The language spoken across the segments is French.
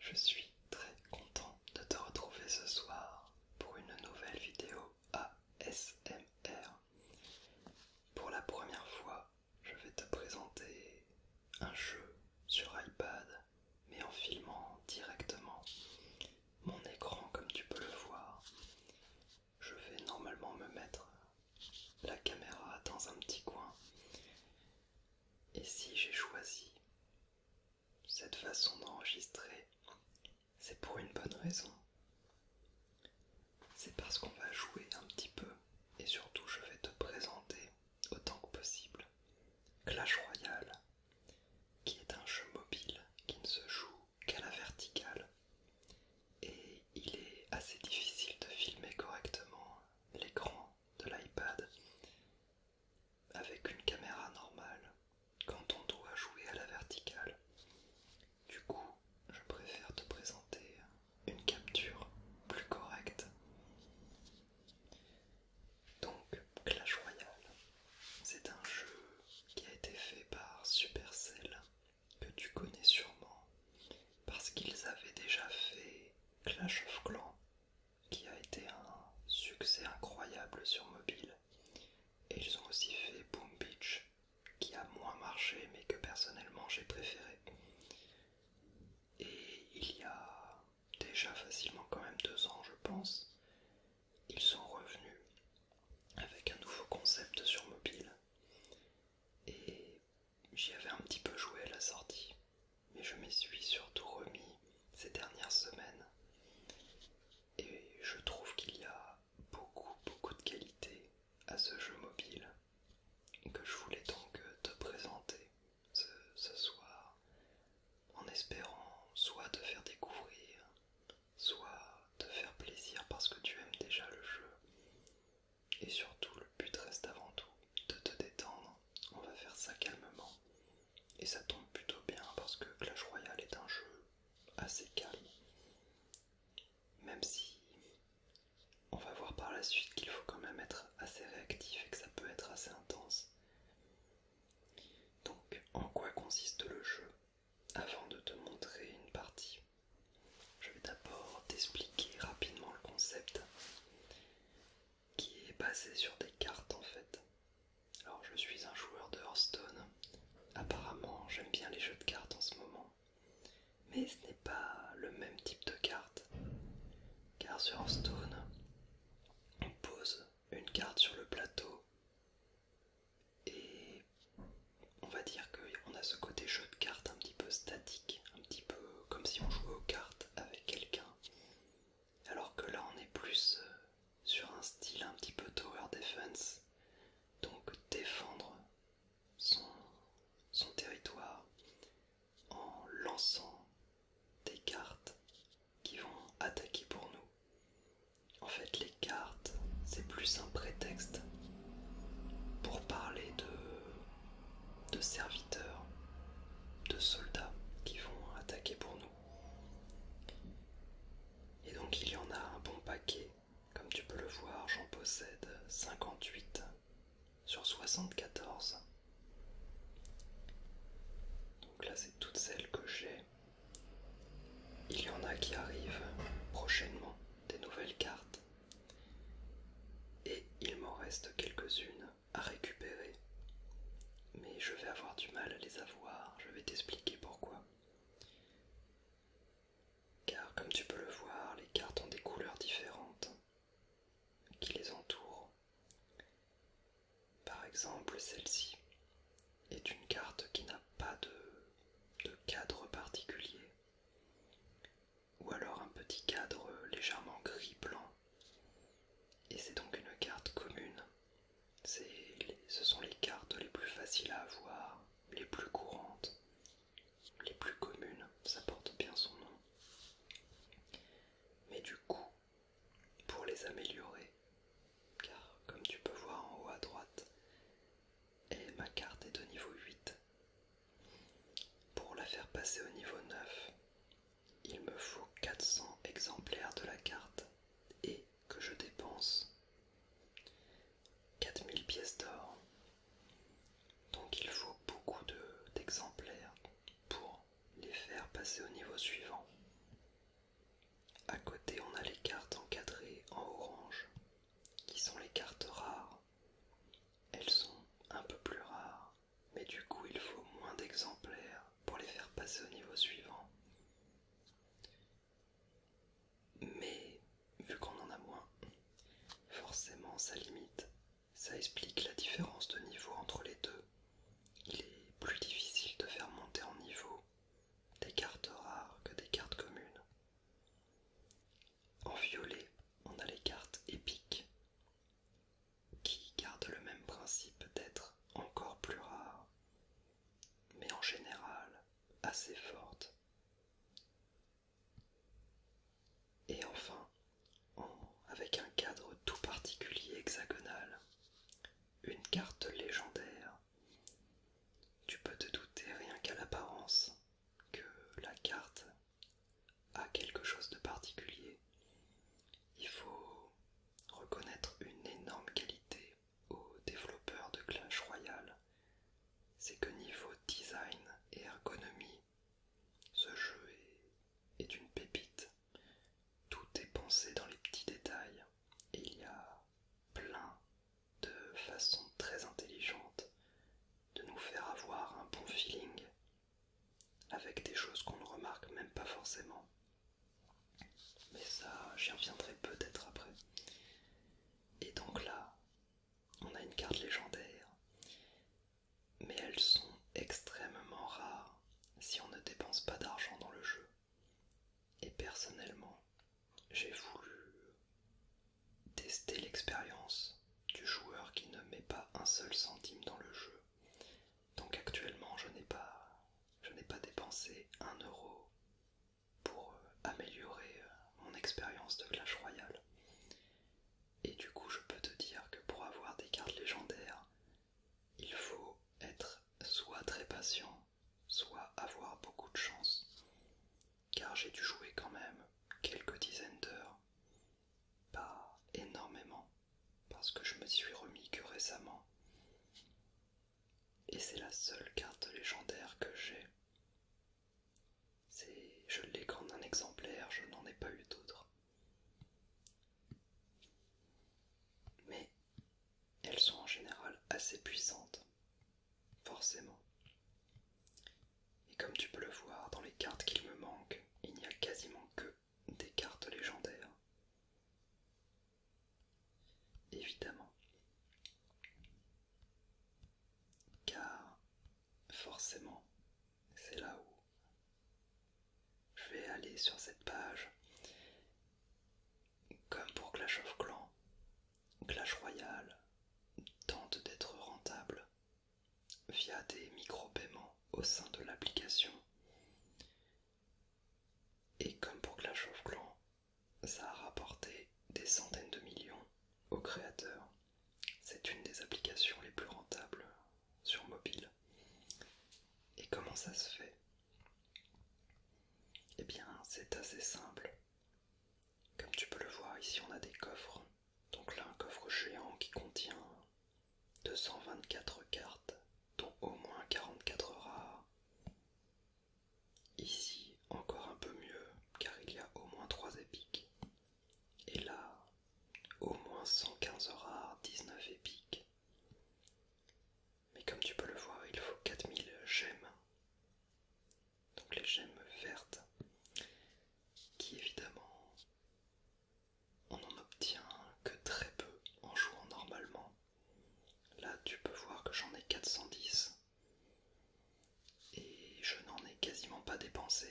Je suis très content de te retrouver ce soir pour une nouvelle vidéo ASMR. Pour la première fois, je vais te présenter un jeu sur iPad, mais en filmant directement mon écran comme tu peux le voir. Je vais normalement me mettre la caméra dans un petit coin. Et si j'ai choisi cette façon d'enregistrer, c'est pour une bonne raison. C'est parce qu'on va jouer un petit peu et surtout je vais te présenter autant que possible Clash Royale, qui est un jeu mobile qui ne se joue qu'à la verticale et il est assez difficile de filmer correctement l'écran de l'iPad avec une caméra normale quand on doit jouer à la verticale. Du coup, je préfère te présenter une capture plus correcte. Donc, Clash Royale, c'est un jeu qui a été fait par Supercell, que tu connais sûrement, parce qu'ils avaient déjà fait Clash of Clans, qui a été un succès incroyable sur mobile. Et ils ont aussi fait Boom Beach, qui a moins marché mais que personnellement j'ai préféré. Et il y a déjà facilement quand même 2 ans je pense, ils sont revenus avec un nouveau concept sur mobile. Et j'y avais un petit peu joué à la sortie, mais je m'y suis surtout remis ces dernières semaines. Et je trouve qu'il y a beaucoup de qualité à ce jeu mobile que je voulais donc te présenter ce soir, en espérant soit te faire découvrir, soit te faire plaisir parce que tu aimes déjà le jeu. Et surtout, le but reste avant tout de te détendre. On va faire ça calmement. Et ça tombe plutôt bien parce que Clash Royale est un jeu assez calme. Même si on va voir par la suite qu'il faut quand même être assez réactif et que ça peut être assez intense. Donc, en quoi consiste le jeu? Avant de te montrer une partie, je vais d'abord t'expliquer rapidement le concept qui est basé sur des cartes en fait. Alors, je suis un joueur de Hearthstone. Apparemment, j'aime bien les jeux de cartes en ce moment. Mais ce n'est pas le même type de carte. Car sur Hearthstone, on pose une carte sur le plateau et on va dire qu'on a ce côté jeu de cartes un petit peu statique, un petit peu comme si on jouait aux cartes avec quelqu'un. Alors que là on est plus sur un style un petit peu tower defense, donc défendre son territoire en lançant des cartes qui vont attaquer pour nous. En fait, les cartes, c'est plus un prétexte pour parler de serviteurs, de soldats qui vont attaquer pour nous. Et donc il y en a un bon paquet. Comme tu peux le voir, j'en possède 58 sur 74. Donc là, c'est toutes celles que j'ai. Il y en a qui arrivent prochainement, des nouvelles cartes. Et il m'en reste quelques-unes à récupérer. Mais je vais avoir du mal à les avoir, je vais t'expliquer pourquoi. Car comme tu peux le voir, les cartes ont des couleurs différentes qui les entourent. Par exemple, celle-ci est une carte qui n'a pas de cadre particulier, ou alors un petit cadre légèrement gris-blanc, et c'est donc une carte commune. Ce sont les cartes les plus faciles à avoir, les plus courantes, les plus communes, ça porte bien son nom. Mais du coup, pour les améliorer, car comme tu peux voir en haut à droite, ma carte est de niveau 8. Pour la faire passer au niveau 9, il me faut 400 exemplaires de la carte et que je dépense 4000 pièces d'or. Donc il faut beaucoup d'exemplaires pour les faire passer au niveau suivant. À côté, on a les cartes encadrées en orange, qui sont les cartes rares. Elles sont un peu plus rares, mais du coup il faut moins d'exemplaires pour les faire passer au niveau suivant. Mais vu qu'on en a moins, forcément ça limite. Ça explique la différence de niveau entre les deux. Il est plus difficile de faire monter en niveau des cartes rares que des cartes communes. En violet, on a les cartes épiques qui gardent le même principe d'être encore plus rares, mais en général assez fortes. Et enfin, avec un cadre tout particulier hexagonal, une carte légendaire. Tu peux te douter rien qu'à l'apparence que la carte a quelque chose de particulier. Il faut reconnaître une énorme qualité aux développeurs de Clash Royale. C'est que niveau design et ergonomie, ce jeu est une pépite. Tout est pensé dans les petits détails et il y a plein de façons très intelligentes de nous faire avoir un bon feeling avec des choses qu'on ne remarque même pas forcément. Mais ça, j'y reviendrai peut-être après. Et donc là, on a une carte légendaire, mais elles sont extrêmement rares si on ne dépense pas d'argent dans le jeu. Et personnellement, j'ai voulu tester l'expérience du joueur qui ne met pas un seul centime dans le jeu. Donc actuellement, je n'ai pas dépensé 1 € pour améliorer mon expérience de Clash Royale. Et du coup, je peux te dire que pour avoir des cartes légendaires, il faut être soit très patient, soit avoir beaucoup de chance. Car j'ai dû jouer quand même quelques dizaines d'heures, pas énormément, parce que je me suis remis que récemment. Et c'est la seule carte légendaire que j'ai. Je l'ai qu'en un exemplaire, je n'en ai pas eu d'autres. Mais elles sont en général assez puissantes, forcément. Et comme tu peux le voir dans les cartes qu'il me manque, il n'y a quasiment que des cartes légendaires. Évidemment. Car forcément, c'est là où je vais aller sur cette page. Comme pour Clash of Clans, Clash Royale tente d'être rentable via des micro-paiements au sein de l'application. Et comme pour Clash of Clans, ça a rapporté des centaines de millions aux créateurs. C'est une des applications les plus rentables sur mobile. Et comment ça se fait? Eh bien, c'est assez simple. Comme tu peux le voir, ici on a des coffres. Donc là, un coffre géant qui contient 224 cartes, dont au moins 44 rares. Ici, encore un peu mieux, car il y a au moins 3 épiques. Et là, au moins 115 rares, 19 épiques. Mais comme tu peux le voir, il faut 4000 gemmes. Donc les gemmes vertes, qui évidemment, on n'en obtient que très peu en jouant normalement. Là, tu peux voir que j'en ai 410. Et je n'en ai quasiment pas dépensé.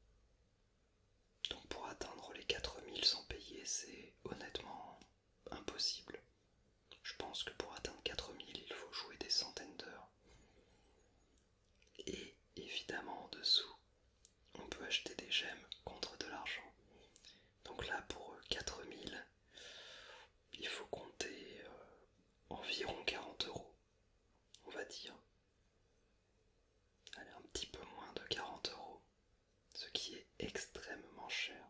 Donc pour atteindre les 4000 sans payer, c'est honnêtement impossible. Je pense que pour atteindre 4000, il faut jouer des centaines d'heures. Et évidemment en dessous, on peut acheter des gemmes contre de l'argent. Donc là pour 4000, il faut compter environ 40 €, on va dire. Allez, un petit peu moins de 40 €, ce qui est extrêmement cher.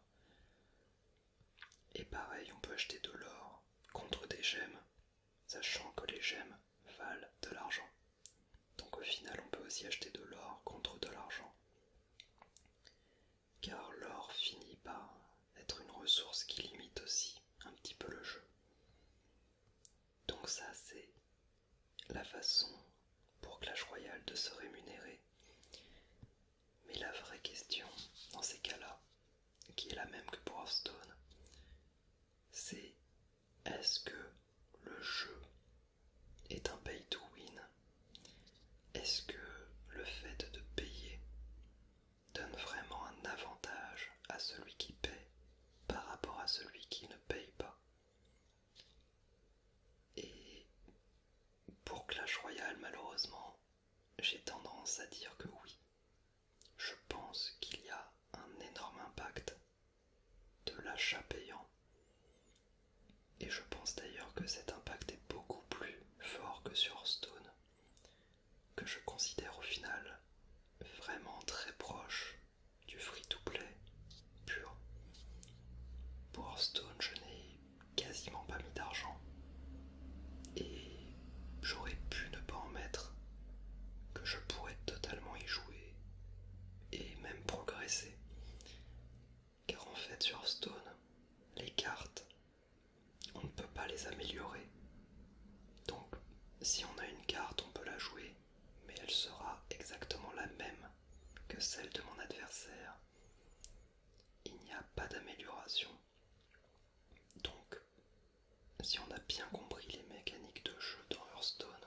Et pareil, on peut acheter de l'or contre des gemmes, sachant que les gemmes valent de l'argent. Donc au final, on peut aussi acheter de l'or contre de l'argent. Car l'or finit par être une ressources qui limitent aussi un petit peu le jeu. Donc ça c'est la façon pour Clash Royale de se rémunérer. Mais la vraie question dans ces cas-là, qui est la même que pour Hearthstone, c'est est-ce que le jeu est un pay to win? Est-ce que le fait de payer donne vraiment un avantage à celui qui paie par rapport à celui qui ne paye pas? Et pour Clash Royale, malheureusement, j'ai tendance à dire que oui. Je pense qu'il y a un énorme impact de l'achat payant. Et je pense d'ailleurs que cet impact est beaucoup plus fort que sur Hearthstone, que je considère au final vraiment très proche du free-to-play pur. Pour Hearthstone, je n'ai quasiment pas mis d'argent. Et j'aurais pu ne pas en mettre, que je pourrais totalement y jouer et même progresser. Car en fait sur Hearthstone, les cartes, on ne peut pas les améliorer. Donc si on a une carte, on peut la jouer, mais elle sera exactement la même que celle de mon adversaire. Il n'y a pas d'amélioration. Donc si on a bien compris les mécaniques de jeu dans Hearthstone,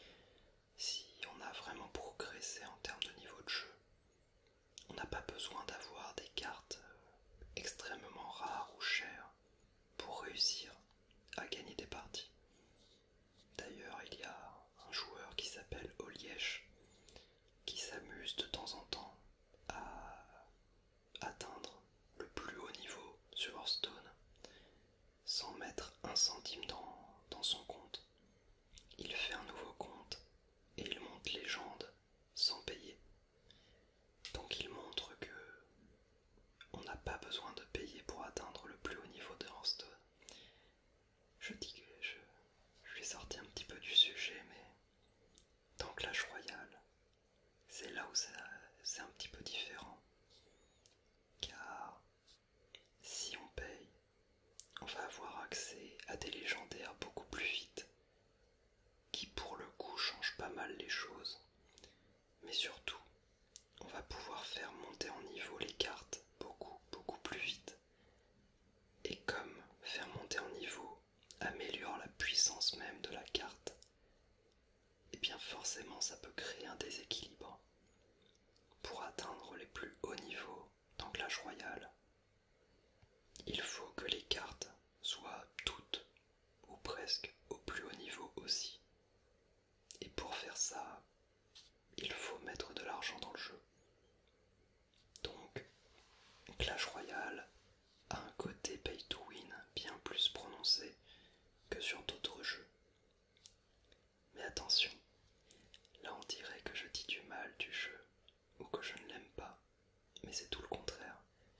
si on a vraiment progressé en termes de niveau de jeu, on n'a pas besoin d'avoir des cartes extrêmement rares ou chères pour réussir à gagner des parties. D'ailleurs, il y a un joueur qui s'appelle Oliesh qui s'amuse de temps en temps à atteindre le plus haut niveau sur Hearthstone sans mettre un centime dans son compte. Il fait un nouveau compte et il monte légende sans payer. Donc il montre que on n'a pas besoin de payer pour atteindre le plus haut niveau de Hearthstone. Je dis que je suis sorti un petit peu du sujet, mais dans Clash Royale, c'est là où c'est un petit peu différent. Car si on paye, on va avoir accès à des légendaires beaucoup plus vite, qui pour le coup changent pas mal les choses. Mais surtout, on va pouvoir faire monter en niveau les cartes beaucoup plus vite. Et comme faire monter en niveau améliore la puissance même de la carte, et bien forcément ça peut créer un déséquilibre. Pour atteindre les plus hauts niveaux dans Clash Royale, il faut que les cartes soient toutes ou presque au plus haut niveau aussi. Et pour faire ça, il faut mettre de l'argent dans le jeu. Donc, Clash Royale a un côté pay to win bien plus prononcé que sur d'autres jeux. Mais attention, là on dirait que je dis du mal du jeu ou que je ne l'aime pas, mais c'est tout le contraire.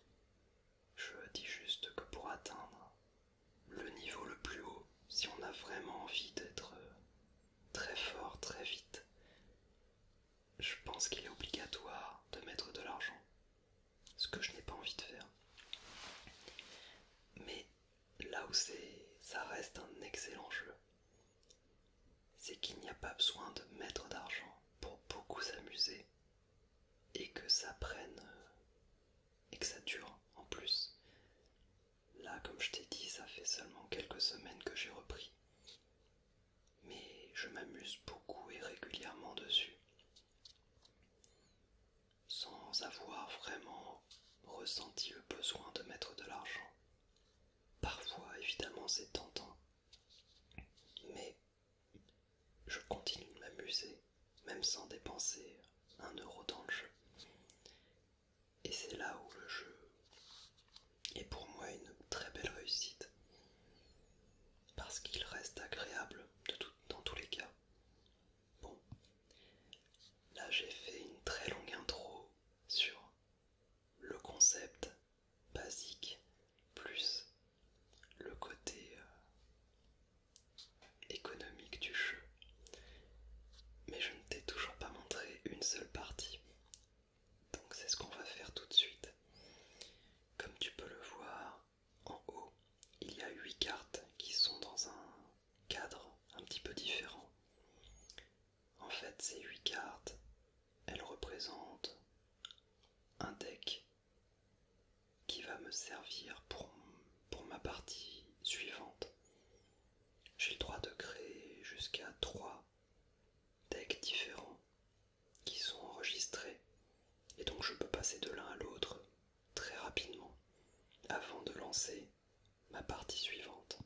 Je dis juste que pour atteindre le niveau le plus haut, si on a vraiment envie d'être très fort très vite, je pense qu'il est obligatoire de mettre de l'argent, ce que je n'ai pas envie de faire. Mais là où ça reste un excellent jeu, c'est qu'il n'y a pas besoin de mettre d'argent pour beaucoup s'amuser et que ça prenne et que ça dure en plus. Là, comme je t'ai dit, ça fait seulement quelques semaines que j'ai repris, mais je m'amuse beaucoup et régulièrement dessus, sans avoir vraiment ressenti le besoin de mettre de l'argent. Parfois, évidemment, c'est tentant, mais je continue de m'amuser, même sans dépenser 1 € dans le jeu. Et c'est là où le jeu est pour moi une très belle réussite, parce qu'il reste agréable dans tous les cas. Bon, là j'ai fait une très longue intro sur le concept basique, plus le côté servir pour ma partie suivante. J'ai le droit de créer jusqu'à 3 decks différents qui sont enregistrés, et donc je peux passer de l'un à l'autre très rapidement avant de lancer ma partie suivante.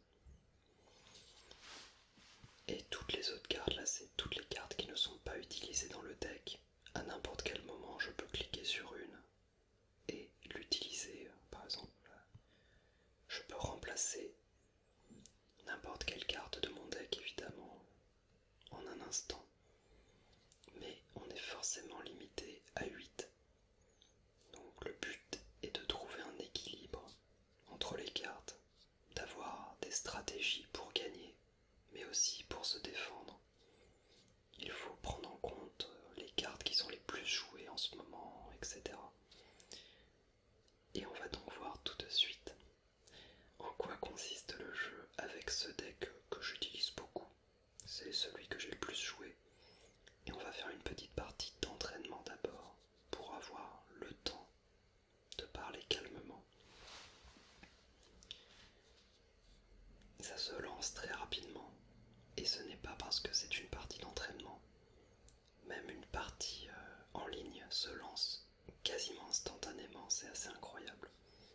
Et toutes les autres cartes, là c'est toutes les cartes qui ne sont pas utilisées dans le deck. À n'importe quel moment je peux cliquer sur une et l'utiliser. Par exemple, je peux remplacer n'importe quelle carte de mon deck évidemment en un instant. Mais on est forcément limité à 8. Donc le but est de trouver un équilibre entre les cartes, d'avoir des stratégies pour gagner, mais aussi pour se défendre. Il faut prendre en compte les cartes qui sont les plus jouées en ce moment, etc. Et on va donc voir tout de suite en quoi consiste le jeu avec ce deck que j'utilise beaucoup. C'est celui que j'ai le plus joué. Et on va faire une petite partie d'entraînement d'abord pour avoir le temps de parler calmement. Ça se lance très rapidement et ce n'est pas parce que c'est une partie d'entraînement. Même une partie en ligne se lance quasiment instantanément, c'est assez incroyable.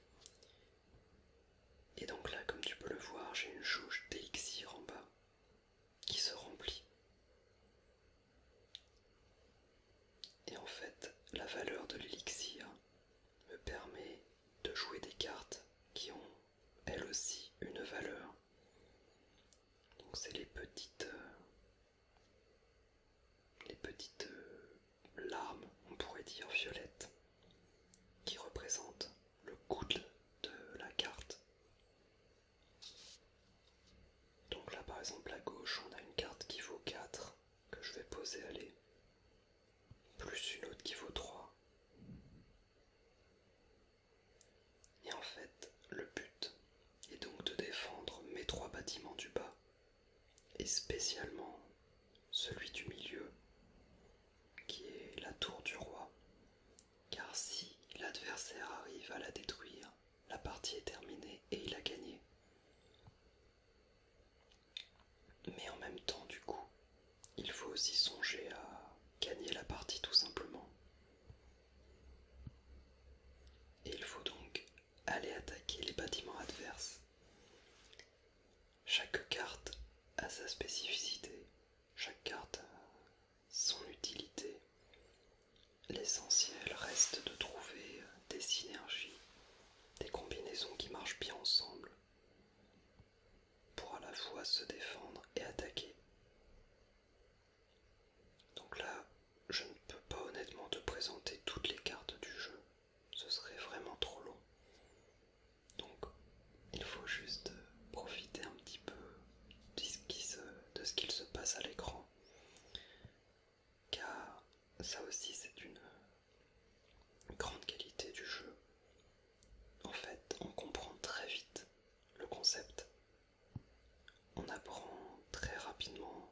Et donc là, comme tu peux le voir, j'ai une jauge d'élixir en bas qui se remplit. Et en fait, la valeur de l'élixir me permet de jouer des cartes qui ont elles aussi une valeur. Donc c'est les petites larmes, on pourrait dire violettes, qui représentent le coût de la carte. Donc là par exemple à gauche on a une carte qui vaut 4 que je vais poser aller, plus une autre qui vaut 3. Et en fait le but est donc de défendre mes 3 bâtiments du bas, et spécialement celui du milieu, qui est la tour du roi, car si l'adversaire arrive à la détruire, la partie est terminée et il a gagné. Mais en même temps, du coup, il faut aussi songer à gagner la partie tout simplement. Et il faut donc aller attaquer les bâtiments adverses. Chaque carte a sa spécificité, chaque carte a son utilité. L'essentiel reste de trouver des synergies, des combinaisons qui marchent bien ensemble pour à la fois se défendre et attaquer. Donc là, je ne peux pas honnêtement te présenter toutes les cartes du jeu, ce serait vraiment trop long. Donc il faut juste profiter un petit peu de ce qu'il se passe à l'écran, car ça aussi c'est une grande qualité du jeu. En fait, on comprend très vite le concept. On apprend très rapidement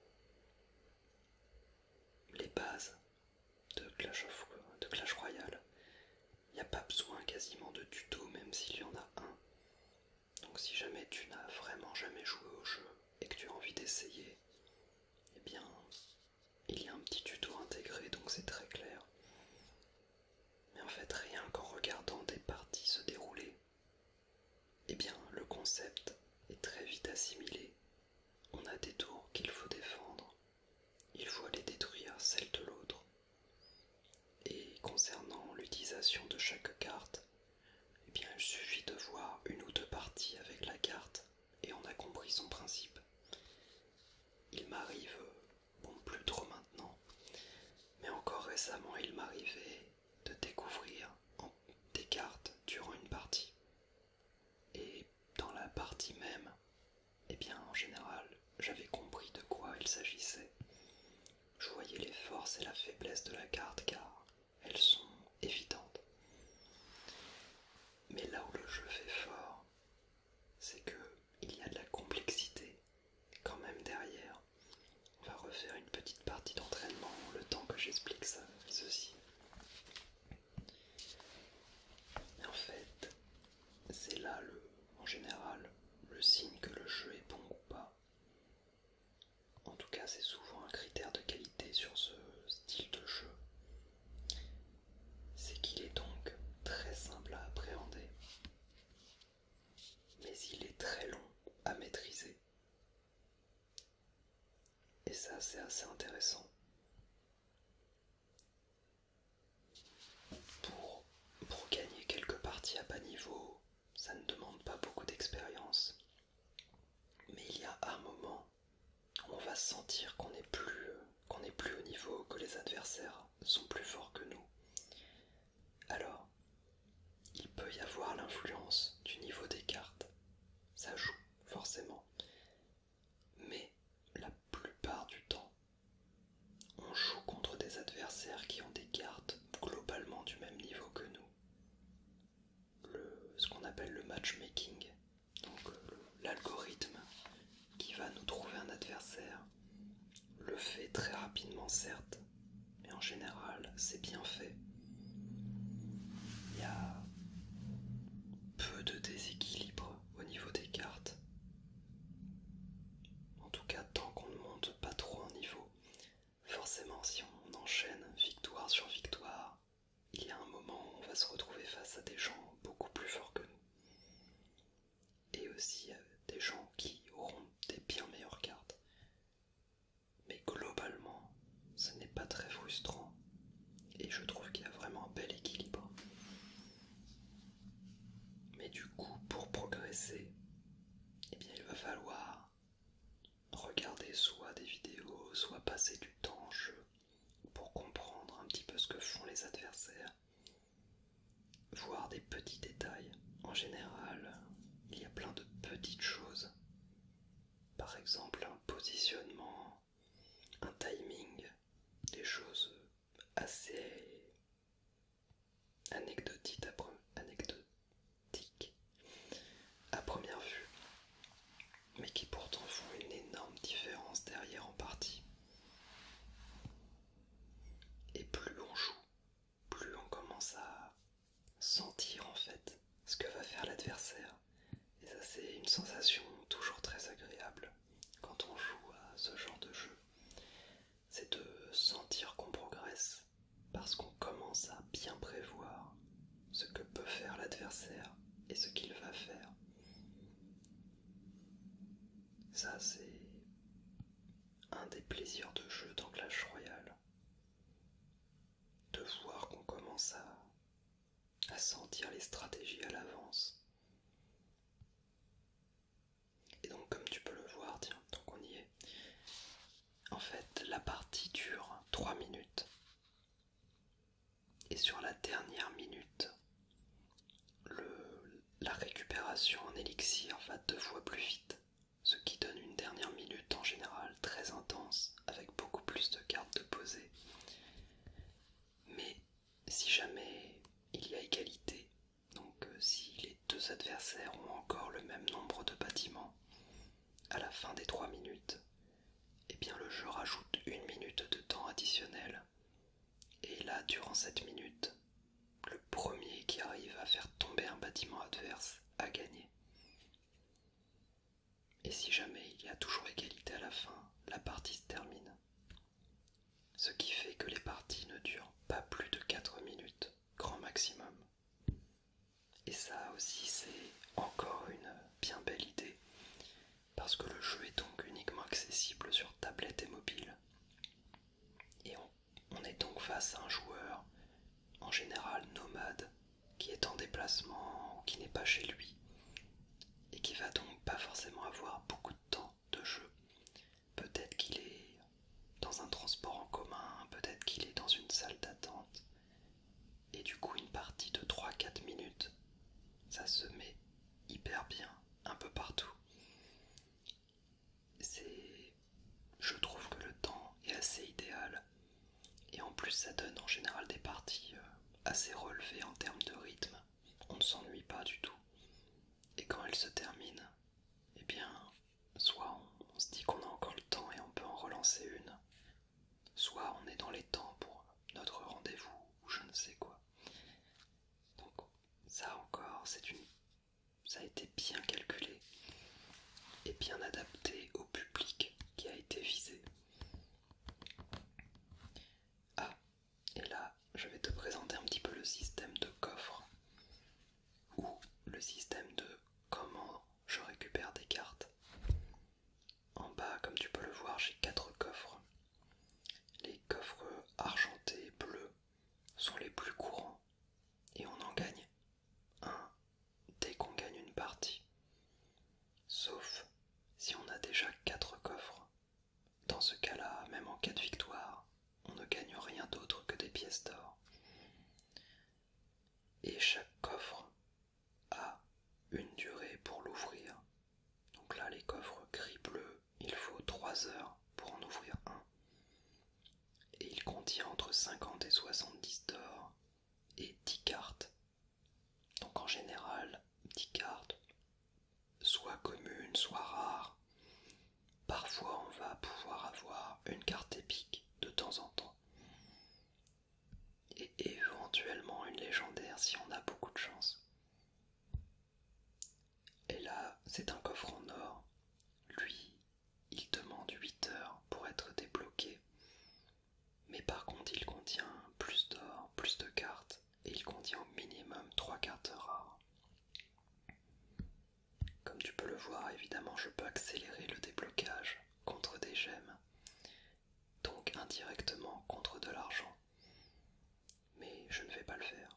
les bases de Clash Royale. Il n'y a pas besoin quasiment de tuto, même s'il y en a un. Donc si jamais tu n'as vraiment jamais joué au jeu et que tu as envie d'essayer, eh bien il y a un petit tuto intégré, donc c'est très clair. Mais en fait, rien qu'en regardant des parties se dérouler, eh bien le concept est très vite assimilé. On a des tours qu'il faut défendre, il faut aller détruire celle de l'autre. Et concernant l'utilisation de chaque carte, eh bien il suffit de voir une ou deux parties avec la carte et on a compris son principe. Il m'arrive, bon plus trop maintenant, mais encore récemment il m'arrivait de découvrir des cartes durant une partie. Et dans la partie même, eh bien en général, j'avais compris de quoi il s'agissait. Je voyais les forces et la faiblesse de la carte car elles sont évidentes. Mais là où le jeu fait fort, c'est qu'il y a de la complexité quand même derrière. On va refaire une petite partie d'entraînement le temps que j'explique ceci. Mais en fait, appelle le matchmaking, donc l'algorithme qui va nous trouver un adversaire, le fait très rapidement certes, mais en général c'est bien fait. Il y a peu de déséquilibre au niveau des cartes. En tout cas, tant qu'on ne monte pas trop en niveau. Forcément, si on enchaîne victoire sur victoire, il y a un moment où on va se retrouver face à des gens beaucoup plus forts que nous. Et aussi des gens qui auront des bien meilleures cartes. Mais globalement, ce n'est pas très frustrant. Et je trouve qu'il y a vraiment un bel équilibre. Mais du coup, pour progresser, eh bien, il va falloir regarder soit des vidéos, soit passer du temps en jeu pour comprendre un petit peu ce que font les adversaires, voir des petits détails. En général, il y a plein de petites choses. Par exemple, un positionnement, un timing, des choses assez anecdotiques à première vue, mais qui pourtant font une énorme différence derrière en partie. Et plus on joue, plus on commence à sentir en fait ce que va faire l'adversaire. Et ça, c'est une sensation toujours très agréable quand on joue à ce genre de jeu. C'est de sentir qu'on progresse parce qu'on commence à bien prévoir ce que peut faire l'adversaire et ce qu'il va faire. Ça, c'est un des plaisirs de jeu dans Clash Royale. De voir qu'on commence à sentir les stratégies à l'avance. Et donc, comme tu peux le voir, tiens, donc on y est. En fait, la partie dure 3 minutes. Et sur la dernière minute, la récupération en élixir va 2 fois plus vite. Ce qui donne une dernière minute en général très intense, avec beaucoup plus de cartes de posée. Mais si jamais il y a égalité, donc si les deux adversaires ont encore le même nombre de bâtiments, à la fin des 3 minutes, eh bien le jeu rajoute 1 minute de temps additionnel. Et là, durant cette minute, le premier qui arrive à faire tomber un bâtiment adverse a gagné. Et si jamais il y a toujours égalité à la fin, la partie se termine. Ce qui fait que les parties ne durent pas plus de 4 minutes, grand maximum. Et ça aussi, c'est encore une bien belle idée, parce que le jeu est donc uniquement accessible sur tablette et mobile. Et on est donc face à un joueur, en général nomade, qui est en déplacement ou qui n'est pas chez lui, et qui va donc pas forcément avoir beaucoup de temps de jeu. Peut-être qu'il est dans un transport en commun, peut-être qu'il est dans une salle d'attente, et du coup une partie de 3-4 minutes, ça se met hyper bien un peu partout. Je trouve que le temps est assez idéal, et en plus ça donne en général des parties assez relevées en termes de rythme. On ne s'ennuie pas du tout. Et quand elle se termine, eh bien, soit on se dit qu'on a encore le temps et on peut en relancer une, soit on est dans les temps pour notre rendez-vous ou je ne sais quoi. Donc ça encore, ça a été bien calculé et bien adapté au public qui a été visé. Ah, et là, je vais te présenter un petit peu le système de coffre ou le système de comment je récupère des cartes. En bas, comme tu peux le voir, j'ai 4 coffres. Les coffres argentés bleus sont les plus courants et on en gagne un dès qu'on gagne une partie. Sauf si on a déjà 4 coffres. Dans ce cas-là, même en cas de victoire, on ne gagne rien d'autre que des pièces d'or. Et chaque coffre a une une soie rare. Parfois on va pouvoir avoir une carte épique de temps en temps. Et éventuellement une légendaire si on a beaucoup de chance. Et là, c'est un coffre en or. Lui, il demande 8 heures pour être débloqué. Mais par contre, il contient plus d'or, plus de cartes, et il contient au minimum 3 cartes rares. Comme tu peux le voir, évidemment, je peux accélérer le déblocage contre des gemmes, donc indirectement contre de l'argent. Mais je ne vais pas le faire.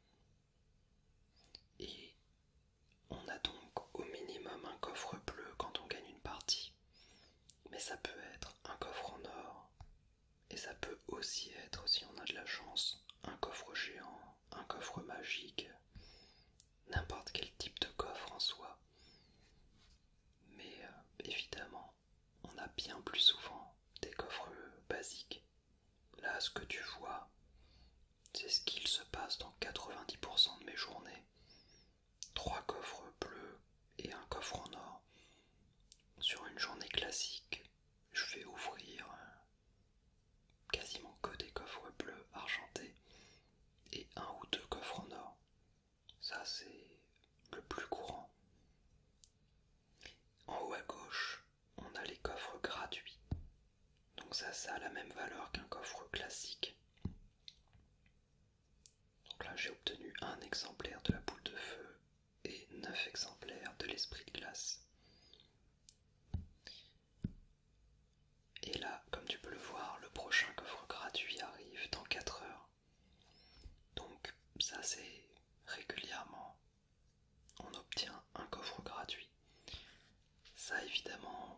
Et on a donc au minimum un coffre bleu quand on gagne une partie. Mais ça peut être un coffre en or, et ça peut aussi être, si on a de la chance, un coffre géant, un coffre magique, n'importe quel type de coffre en soi. Mais évidemment, on a bien plus souvent des coffres basiques. Là, ce que tu vois, c'est ce qu'il se passe dans 90% de mes journées. 3 coffres bleus et un coffre en or. Sur une journée classique, je vais ouvrir quasiment que des coffres bleus argentés et un ou deux coffres en or. Ça, c'est le plus courant. En haut à gauche, on a les coffres gratuits. Donc ça a la même valeur qu'un coffre classique. Donc là, j'ai obtenu un exemplaire de la boule de feu et 9 exemplaires de l'esprit de glace. Et là, comme tu peux le voir, le prochain coffre gratuit arrive dans 4 heures. Donc ça, c'est régulièrement, on obtient un coffre gratuit. Ça, évidemment,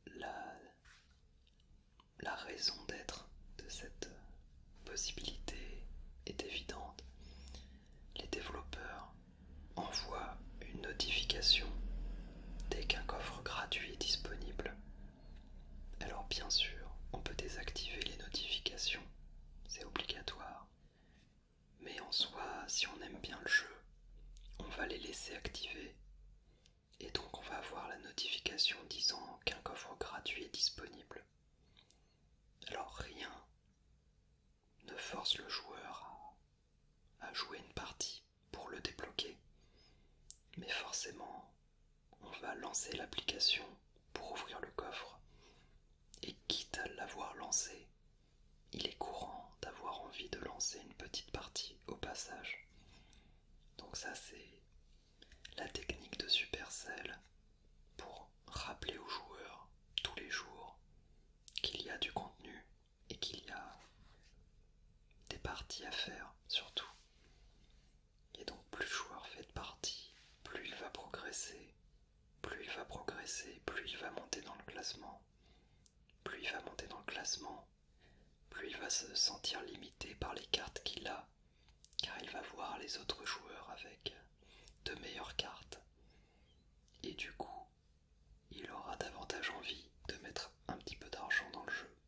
la raison d'être de cette possibilité est évidente. Les développeurs envoient une notification dès qu'un coffre gratuit est disponible. Alors bien sûr, on peut désactiver les notifications, c'est obligatoire. Mais en soi, si on aime bien le jeu, on va les laisser activer. Et donc on va avoir la notification disant qu'un coffre gratuit est disponible. Alors rien ne force le joueur à jouer une partie pour le débloquer. Mais forcément, on va lancer l'application pour ouvrir le coffre. Et quitte à l'avoir lancé, il est courant d'avoir envie de lancer une petite partie au passage. Donc ça, c'est la technique de Supercell pour rappeler aux joueurs tous les jours qu'il y a du contenu et qu'il y a des parties à faire surtout. Et donc plus le joueur fait de parties, plus il va progresser, plus il va progresser, plus il va monter dans le classement. Plus il va monter dans le classement, plus il va se sentir limité par les cartes qu'il a, car il va voir les autres joueurs avec de meilleures cartes. Et du coup, il aura davantage envie de mettre un petit peu d'argent dans le jeu.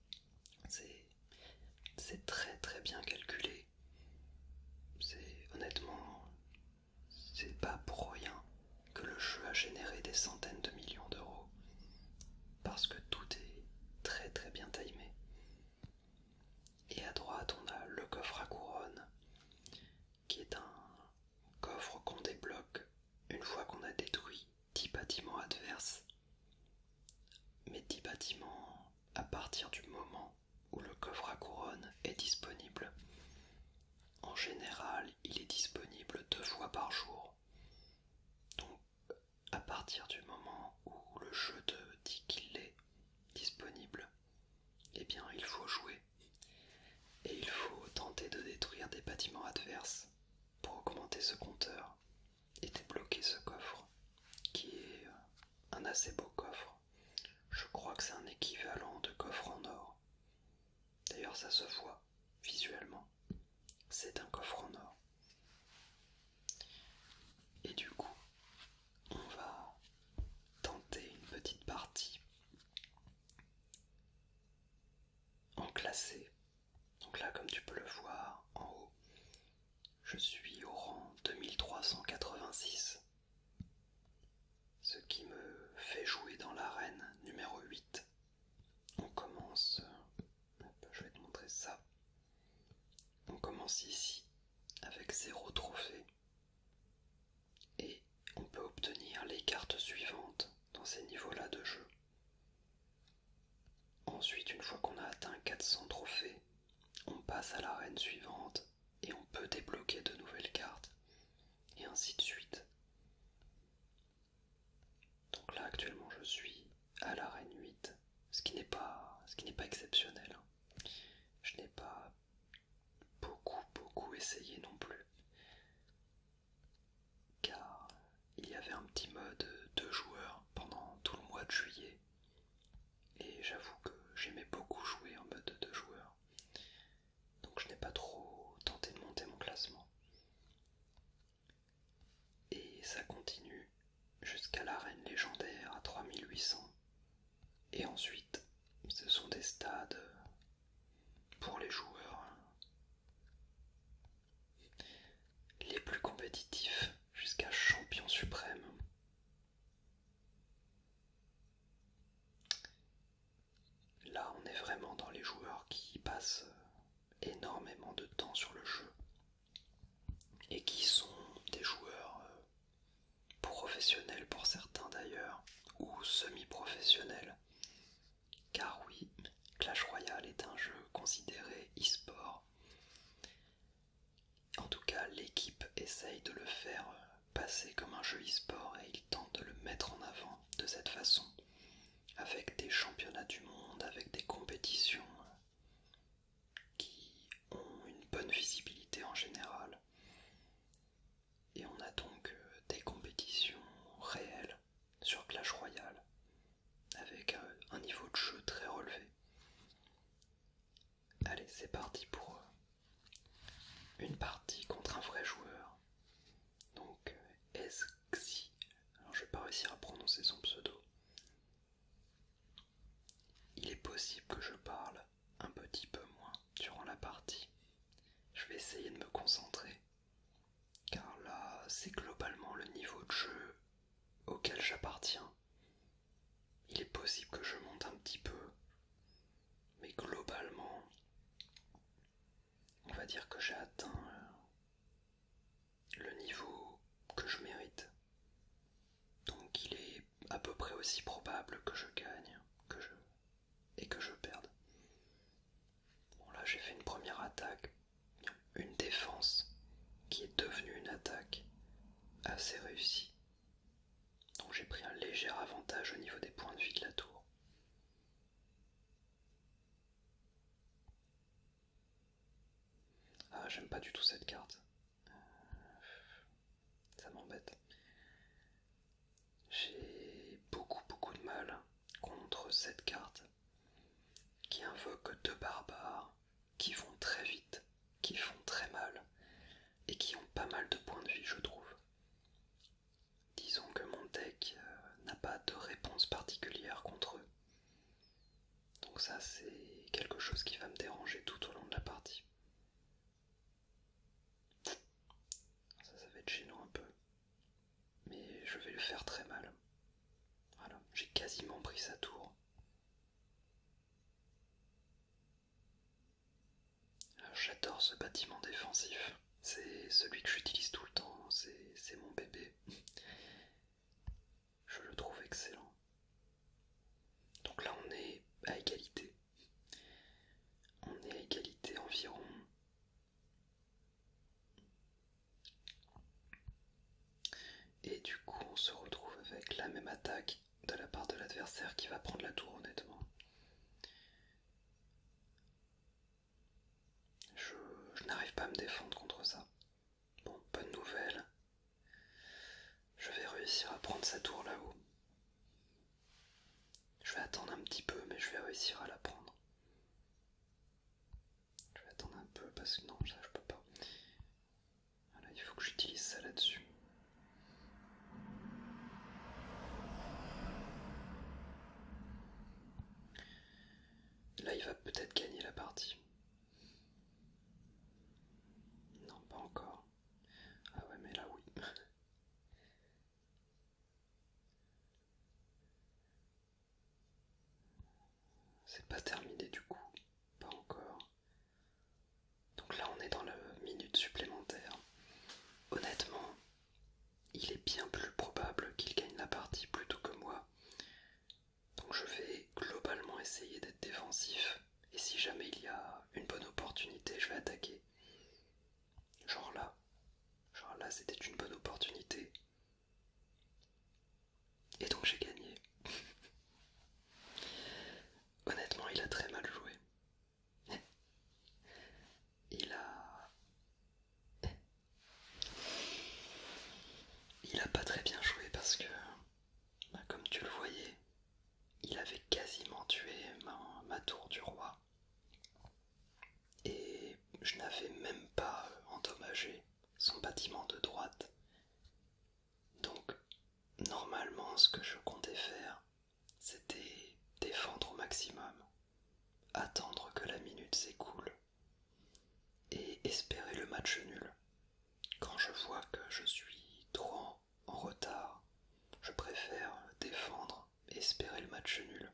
C'est très très bien calculé. Honnêtement, c'est pas pour rien que le jeu a généré des centaines de millions d'euros. Parce que tout est très très bien timé. Et à droite, on a le coffre à couronne, qui est un coffre qu'on débloque une fois qu'on a détruit 10 bâtiments adverses. Mais 10 bâtiments à partir du moment où le coffre à couronne est disponible. En général, il est disponible 2 fois par jour. Donc, à partir du moment où le jeu te dit qu'il est disponible, eh bien, il faut jouer. Et il faut tenter de détruire des bâtiments adverses pour augmenter ce compteur et débloquer ce coffre, qui est un assez beau coffre. Je crois que c'est un équivalent de coffre en or. D'ailleurs, ça se voit visuellement. C'est un coffre en or. Et du coup, on va tenter une petite partie en classé. Donc là, comme tu peux le voir en haut, je suis au rang 2386, ce qui me suivante dans ces niveaux-là de jeu. Ensuite, une fois qu'on a atteint 400 trophées, on passe à l'arène suivante et on peut débloquer de nouvelles cartes, et ainsi de suite. Donc là actuellement je suis à l'arène 8, ce qui n'est pas exceptionnel. Je n'ai pas beaucoup essayé non plus, car il y avait un petit mode 2 joueurs pendant tout le mois de juillet, et j'avoue que j'aimais beaucoup jouer en mode 2 joueurs, donc je n'ai pas trop tenté de monter mon classement. Et ça continue jusqu'à l'arène légendaire à 3800, et ensuite ce sont des stades pour les joueurs les plus compétitifs jusqu'à champion suprême. Là on est vraiment dans les joueurs qui passent énormément de temps sur le jeu et qui sont des joueurs professionnels pour certains d'ailleurs, ou semi-professionnels, car oui, Clash Royale est un jeu considéré e-sport. En tout cas, l'équipe essaye de le faire passer comme un jeu e-sport et il tente de le mettre en avant de cette façon, avec des championnats du monde, avec des compétitions qui ont une bonne visibilité en général. Et on a donc des compétitions réelles sur Clash Royale, avec un niveau de jeu très relevé. Allez, c'est parti pour une partie contre un vrai joueur. Donc, Esxi. Alors, je vais pas réussir à prononcer son pseudo. Il est possible que je parle un petit peu moins durant la partie. Je vais essayer de me concentrer, car là, c'est globalement le niveau de jeu auquel j'appartiens. Il est possible que je monte un petit peu, mais globalement, on va dire que j'ai atteint le niveau que je mérite. Donc il est à peu près aussi probable que je gagne et que je perde. Bon, là j'ai fait une première attaque, une défense qui est devenue une attaque assez réussie. Donc j'ai pris un léger avantage au niveau des points de vie de la tour. Ah, j'aime pas du tout cette carte. Ça m'embête. J'ai beaucoup de mal contre cette carte qui invoque deux barbares qui vont très vite, qui font très mal et qui ont pas mal de points de vie, je trouve. Disons que mon deck n'a pas de réponse particulière contre eux. Donc ça c'est quelque chose qui va me déranger tout au long de la partie. Ça va être gênant un peu. Mais je vais le faire très mal. Voilà, j'ai quasiment pris sa tour. J'adore ce bâtiment défensif. C'est celui que j'utilise tout le temps, c'est mon bébé. Je le trouve excellent. Donc là on est à égalité. On est à égalité environ. Et du coup on se retrouve avec la même attaque de la part de l'adversaire qui va prendre la tour, honnêtement. Je n'arrive pas à me défendre contre ça. Bon, bonne nouvelle. Je vais réussir à prendre sa tour là-haut. Je vais attendre un petit peu, mais je vais réussir à la prendre. Je vais attendre un peu parce que non, ça je peux pas. Voilà, il faut que j'utilise ça là-dessus. Là, il va peut-être gagner la partie. Non, pas encore. Ah ouais, mais là, oui. C'est pas terminé du coup. Pas encore. Donc là, on est dans la minute supplémentaire. Honnêtement, il est bien plus probable qu'il gagne la partie il a pas très bien joué parce que, comme tu le voyais, il avait quasiment tué ma tour du roi. Et je n'avais même pas endommagé son bâtiment de droite. Donc, normalement, ce que je comptais faire, c'était défendre au maximum, attendre que la minute s'écoule et espérer le match nul. Quand je vois que je suis trop en retard, je préfère défendre et espérer le match nul.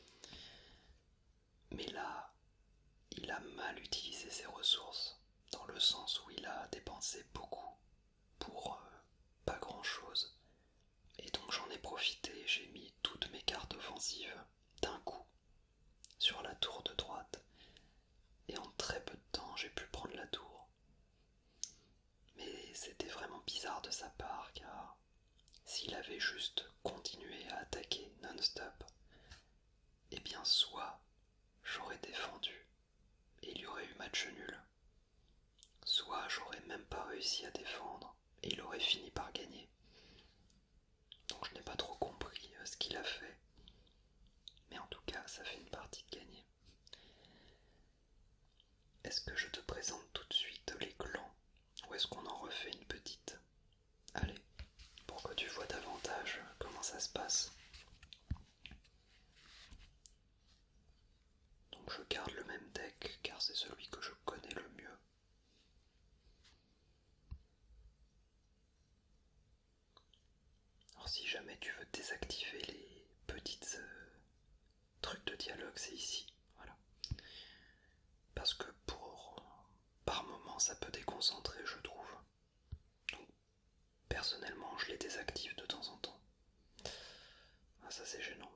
Mais là, il a mal utilisé ses ressources, dans le sens où il a dépensé beaucoup pour pas grand chose. Et donc j'en ai profité, j'ai mis toutes mes cartes offensives d'un coup sur la tour de droite. Et en très peu de temps, j'ai pu prendre la tour. Mais c'était vraiment bizarre de sa part, car s'il avait juste continué à attaquer non-stop, eh bien soit j'aurais défendu et il y aurait eu match nul, soit j'aurais même pas réussi à défendre et il aurait fini par gagner. Donc je n'ai pas trop compris ce qu'il a fait, mais en tout cas ça fait une partie de gagner. Est-ce que je te présente tout de suite les clans ou est-ce qu'on en refait une petite? Allez, pour que tu vois davantage comment ça se passe. Donc je garde le même deck car c'est celui que je connais le mieux. Alors si jamais tu veux désactiver les petites trucs de dialogue, c'est ici, voilà. Parce que par moment ça peut déconcentrer, je trouve. Donc personnellement je les désactive de temps en temps. Ah, ça c'est gênant.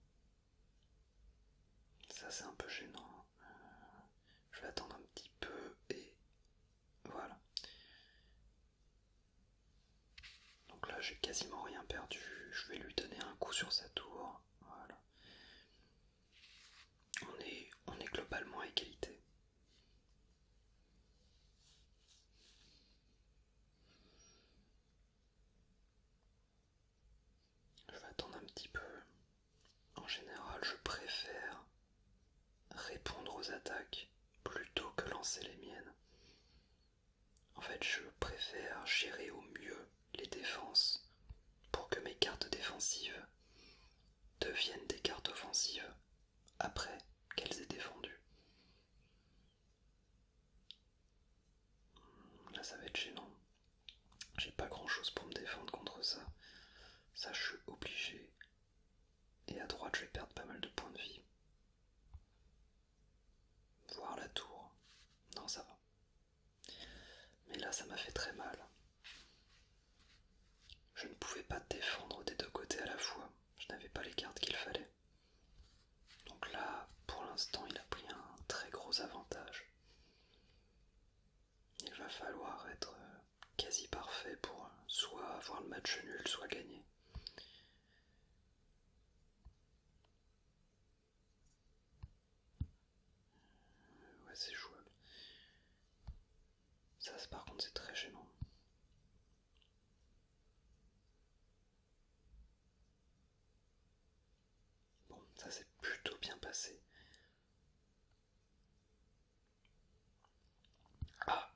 Ça c'est un peu gênant. Je vais attendre un petit peu et voilà. Donc là j'ai quasiment rien perdu. Je vais lui donner un coup sur sa tour. Voilà. On est globalement à égalité. Je vais attendre un petit peu. En général, je préfère répondre aux attaques plutôt que lancer les miennes. En fait, je préfère gérer au mieux les défenses pour que mes cartes défensives deviennent des cartes offensives après qu'elles aient défendu. Là, ça va être gênant. J'ai pas grand chose pour me défendre contre ça. Ça, je suis obligé. Et à droite, je vais perdre pas mal de points de vie. Voir la tour. Non, ça va. Mais là, ça m'a fait très mal. Je ne pouvais pas défendre des deux côtés à la fois. Je n'avais pas les cartes qu'il fallait. Donc là, pour l'instant, il a pris un très gros avantage. Il va falloir être quasi parfait pour soit avoir le match nul, soit gagner. Ouais, c'est jouable. Ça, par contre, c'est très gênant. Bon, ça s'est plutôt bien passé. Ah!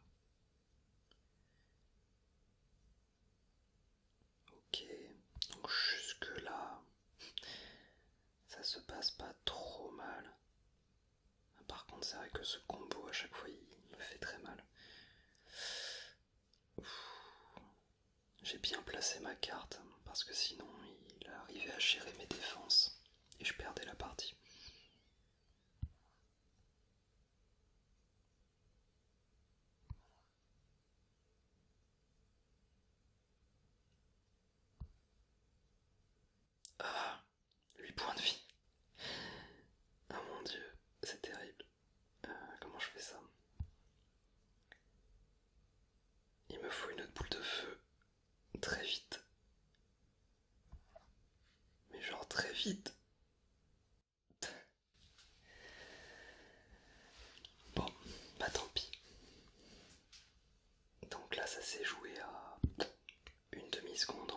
Ok, donc jusque là, ça se passe pas trop mal. Par contre, c'est vrai que ce combo, à chaque fois, il me fait très mal. J'ai bien placé ma carte, parce que sinon, il arrivait à gérer mes défenses, et je perdais la partie. Ah, 8 points de vie. Ah mon dieu, c'est terrible. Comment je fais ça? Il me faut une autre boule de feu. Très vite. Mais genre très vite. Bon, bah tant pis. Donc là, ça s'est joué à une demi-seconde.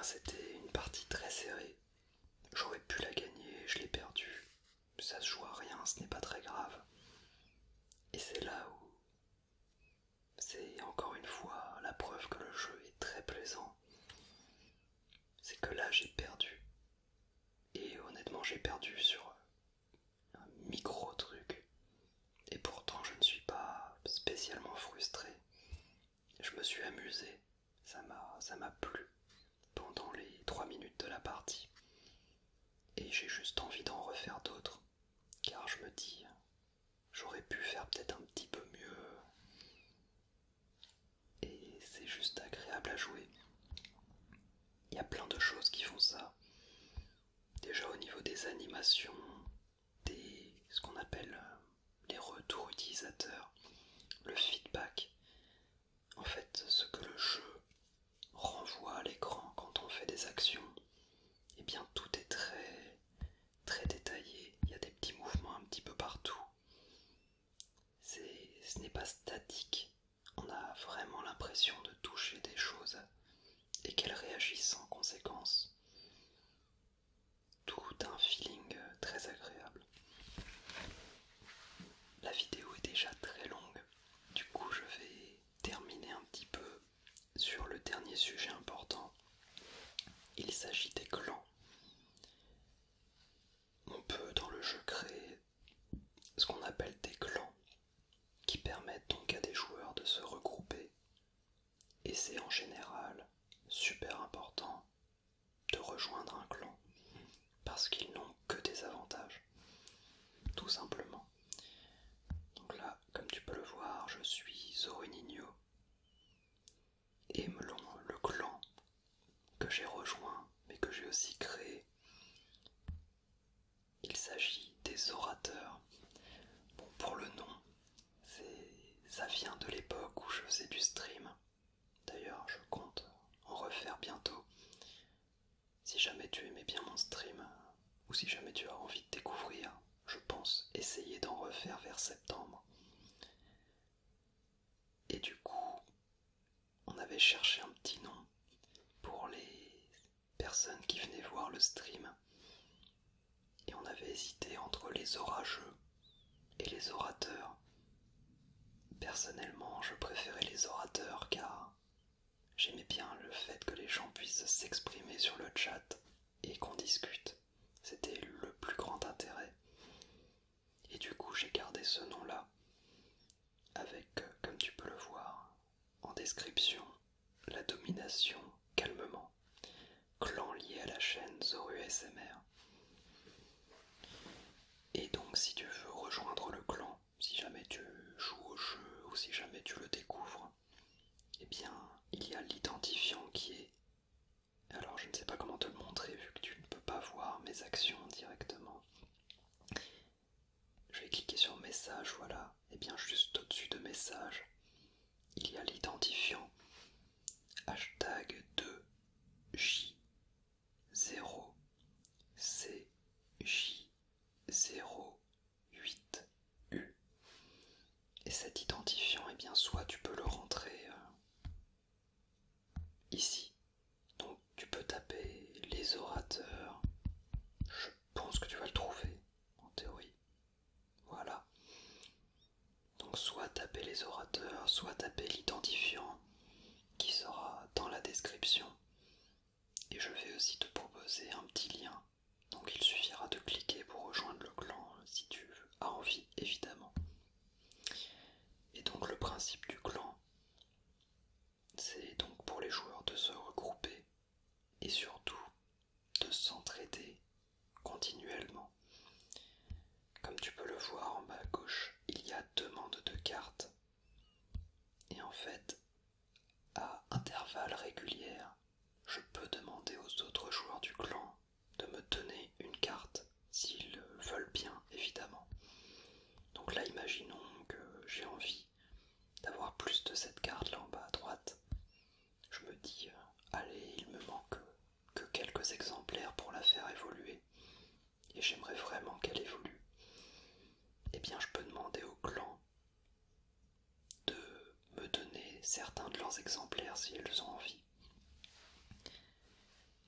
c'était une partie très serrée. J'aurais pu la gagner, je l'ai perdue. Ça se joue à rien, ce n'est pas très grave. Et c'est là où c'est encore une fois la preuve que le jeu est très plaisant. C'est que là j'ai perdu. Et honnêtement j'ai perdu sur un micro truc. Et pourtant je ne suis pas spécialement frustré. Je me suis amusé. Ça m'a plu pendant les 3 minutes de la partie. Et j'ai juste envie d'en refaire d'autres. Car je me dis, j'aurais pu faire peut-être un petit peu mieux. Et c'est juste agréable à jouer. Il y a plein de choses qui font ça. Déjà au niveau des animations, ce qu'on appelle les retours utilisateurs, le feedback. En fait, ce que le jeu renvoie à l'écran quand on fait des actions, eh bien tout est très très détaillé. Il y a des petits mouvements un petit peu partout. Ce n'est pas statique. On a vraiment l'impression de toucher des choses et qu'elles réagissent en conséquence. Tout un feeling très agréable. La vidéo est déjà très longue, du coup je vais terminer un petit peu sur le dernier sujet important. Il s'agit des clans. On peut dans le jeu créer ce qu'on appelle des clans, qui permettent donc à des joueurs de se regrouper. Et c'est en général super important de rejoindre un clan, parce qu'ils n'ont que des avantages, tout simplement. Donc là, comme tu peux le voir, je suis Zorinigno, et le clan que j'ai rejoint, mais que j'ai aussi créé, il s'agit des orateurs. Bon, pour le nom, ça vient de l'époque où je faisais du stream. D'ailleurs, je compte en refaire bientôt. Si jamais tu aimais bien mon stream, ou si jamais tu as envie de découvrir, je pense essayer d'en refaire vers septembre. Et du coup, on avait cherché un petit nom pour les personnes qui venaient voir le stream. Et on avait hésité entre les orageux et les orateurs. Personnellement, je préférais les orateurs car j'aimais bien le fait que les gens puissent s'exprimer sur le chat et qu'on discute. C'était le plus grand intérêt. Et du coup, j'ai gardé ce nom-là avec, comme tu peux le voir, en description, la domination calmement, clan lié à la chaîne Zoru SMR. Et donc si tu veux rejoindre le clan, si jamais tu joues au jeu ou si jamais tu le découvres, eh bien il y a l'identifiant qui est... Alors je ne sais pas comment te le montrer vu que tu ne peux pas voir mes actions directement. Je vais cliquer sur message, voilà. Et bien juste au-dessus de message, il y a l'identifiant hashtag 2J0CJ08U. Et cet identifiant, eh bien soit tu peux le rentrer ici. Donc tu peux taper les orateurs. Je pense que tu vas le trouver, en théorie. Voilà. Donc soit taper les orateurs, soit taper l'identifiant qui sera dans la description. Et je vais aussi te proposer un petit lien. Donc il suffira de cliquer pour rejoindre le clan si tu as envie, évidemment. Et donc le principe du clan, c'est donc pour les joueurs de se regrouper et surtout de s'entraider continuellement. Comme tu peux le voir en bas à gauche, il y a demande de cartes. Et en fait, à intervalles réguliers, je peux demander aux autres joueurs du clan de me donner une carte, s'ils veulent bien, évidemment. Donc là, imaginons que j'ai envie d'avoir plus de cette carte là en bas à droite. Je me dis, allez, il me manque que quelques exemplaires pour la faire évoluer. Et j'aimerais vraiment qu'elle évolue. Eh bien, je peux demander au clan de me donner certains de leurs exemplaires si elles ont envie.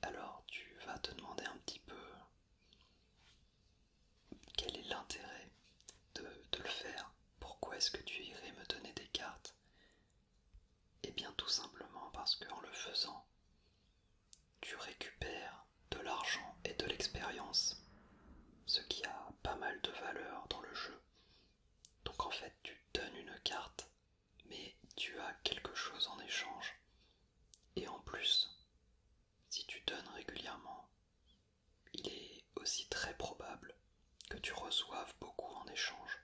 bien tout simplement parce qu'en le faisant, tu récupères de l'argent et de l'expérience, ce qui a pas mal de valeur dans le jeu. Donc en fait, tu donnes une carte, mais tu as quelque chose en échange. Et en plus, si tu donnes régulièrement, il est aussi très probable que tu reçoives beaucoup en échange.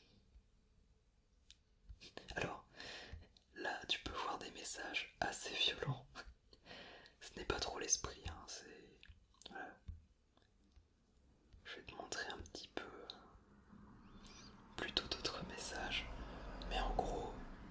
Alors, là, tu peux voir des messages assez violents. Ce n'est pas trop l'esprit, hein, c'est... Voilà. Je vais te montrer un petit peu plutôt d'autres messages. Mais en gros,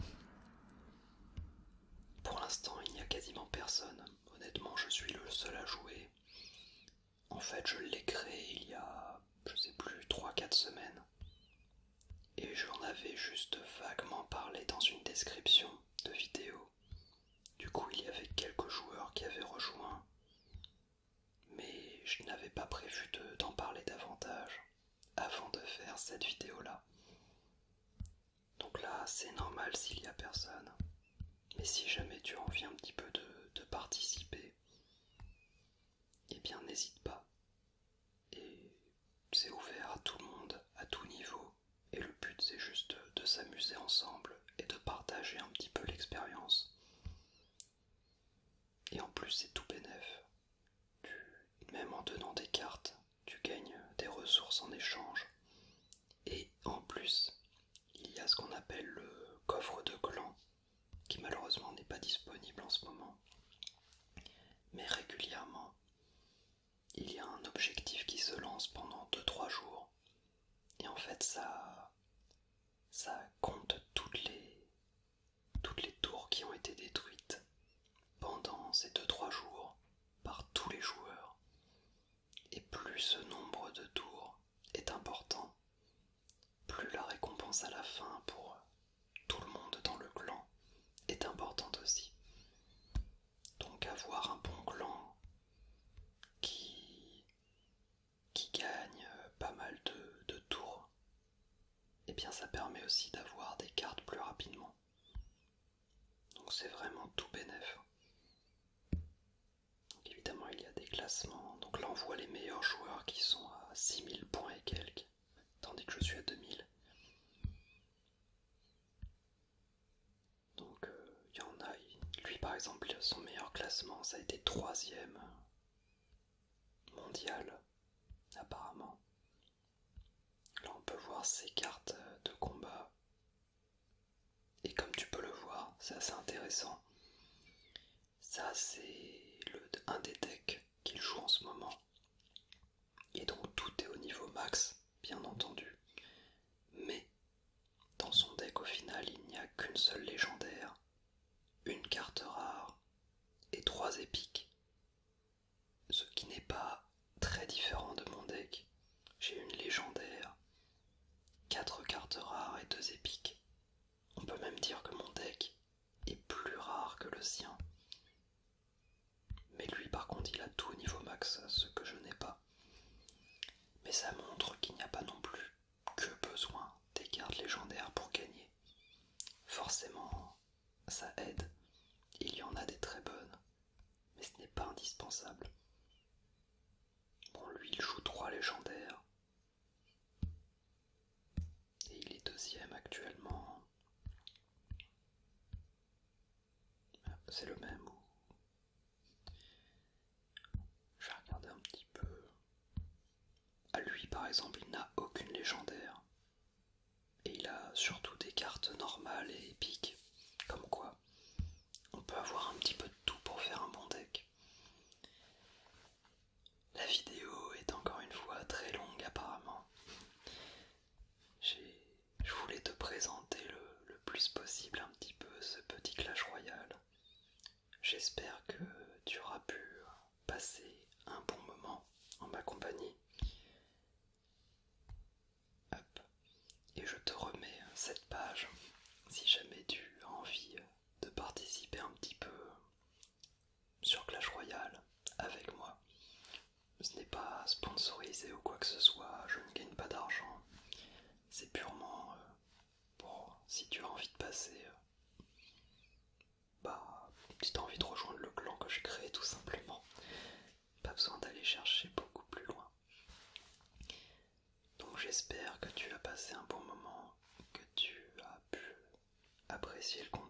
pour l'instant, il n'y a quasiment personne. Honnêtement, je suis le seul à jouer. En fait, je l'ai créé il y a, je sais plus, 3-4 semaines. Et j'en avais juste vaguement parlé dans une description de vidéo. Du coup, il y avait quelques joueurs qui avaient rejoint, mais je n'avais pas prévu d'en parler davantage avant de faire cette vidéo-là. Donc là, c'est normal s'il y a personne. Mais si jamais tu as envie un petit peu de participer, eh bien n'hésite pas. Et c'est ouvert à tout le monde, à tout niveau. Et le but c'est juste de s'amuser ensemble et de partager un petit peu l'expérience. Et en plus c'est tout bénef. Même en donnant des cartes, tu gagnes des ressources en échange. Et en plus, il y a ce qu'on appelle le coffre de clan, qui malheureusement n'est pas disponible en ce moment. Mais régulièrement, il y a un objectif qui se lance pendant 2-3 jours. Et en fait, ça compte toutes les tours qui ont été détruites pendant ces 2-3 jours par tous les joueurs. Et plus ce nombre de tours est important, plus la récompense à la fin pour tout le monde dans le clan est importante aussi. Donc avoir un bon clan qui gagne pas mal de tours, et bien ça permet aussi d'avoir des cartes plus rapidement. Donc c'est vraiment tout bénef. Donc évidemment il y a des classements, donc là on voit les meilleurs joueurs qui sont à 6000 points et quelques, tandis que je suis à 2000. Donc il y en a, lui par exemple son meilleur classement ça a été 3ème mondial apparemment. Là on peut voir ses cartes de combat. Et comme tu peux le voir, c'est assez intéressant. Ça c'est un des decks qu'il joue en ce moment. Et donc tout est au niveau max, bien entendu. Mais dans son deck au final, il n'y a qu'une seule légendaire, une carte rare et 3 épiques. Ce qui n'est pas très différent de mon deck. J'ai une légendaire, 4 cartes rares et 2 épiques. On peut même dire que mon deck est plus rare que le sien. Mais lui par contre il a tout au niveau max, ce que je n'ai pas. Mais ça montre qu'il n'y a pas non plus que besoin des cartes légendaires pour gagner. Forcément, ça aide. Il y en a des très bonnes, mais ce n'est pas indispensable. Bon, lui il joue 3 légendaires. Et il est 2ème actuellement. C'est le même ou... Je vais regarder un petit peu. À lui par exemple il n'a aucune légendaire. Et il a surtout des cartes normales et épiques. Comme quoi, on peut avoir un petit peu de tout pour faire un bon deck. La vidéo est encore une fois très longue apparemment. Je voulais te présenter le plus possible un petit peu ce petit Clash Royale. J'espère que tu auras pu passer un bon moment en ma compagnie. Hop. Et je te remets cette page si jamais tu as envie de participer un petit peu sur Clash Royale avec moi. Ce n'est pas sponsorisé ou quoi que ce soit, je ne gagne pas d'argent. C'est purement pour si tu as envie de passer, bah si t'as envie de rejoindre le clan que j'ai créé tout simplement. Pas besoin d'aller chercher beaucoup plus loin. Donc j'espère que tu as passé un bon moment, que tu as pu apprécier le